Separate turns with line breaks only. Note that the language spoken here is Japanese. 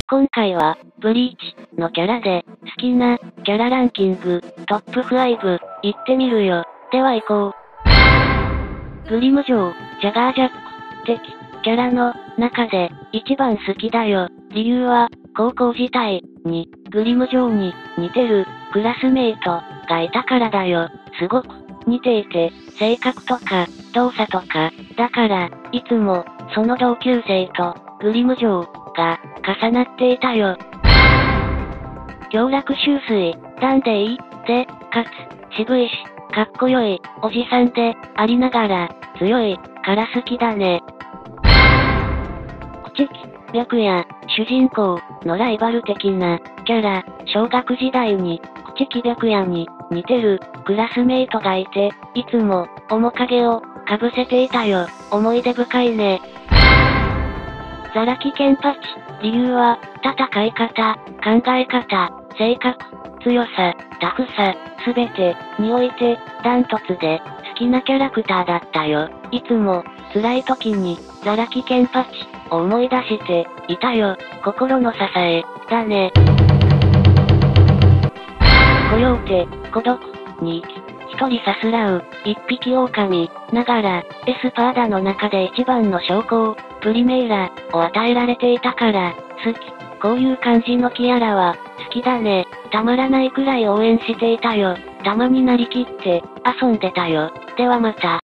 今回は、ブリーチのキャラで、好きなキャラランキング、トップ5、行ってみるよ。では行こう。グリム城、ジャガージャック、敵、キャラの中で、一番好きだよ。理由は、高校時代に、グリム城に似てるクラスメイトがいたからだよ。すごく似ていて、性格とか、動作とか、だから、いつも、その同級生と、グリム城が重なっていたよ。強楽秋水、ダンディで、かつ、渋いし、かっこよい、おじさんで、ありながら、強い、から好きだね。朽木白夜、主人公のライバル的なキャラ、小学時代に、朽木白夜に似てるクラスメイトがいて、いつも面影をかぶせていたよ。思い出深いね。ザラキケンパチ、理由は、戦い方、考え方、性格、強さ、タフさ、すべてにおいて、ダントツで好きなキャラクターだったよ。いつも辛い時にザラキケンパチを思い出していたよ。心の支えだね。コヨーテ、孤独に一人さすらう一匹狼ながらエスパーダの中で一番の将校、プリメイラを与えられていたから好き。こういう感じのキアラは好きだね。たまらないくらい応援していたよ。たまになりきって遊んでたよ。ではまた。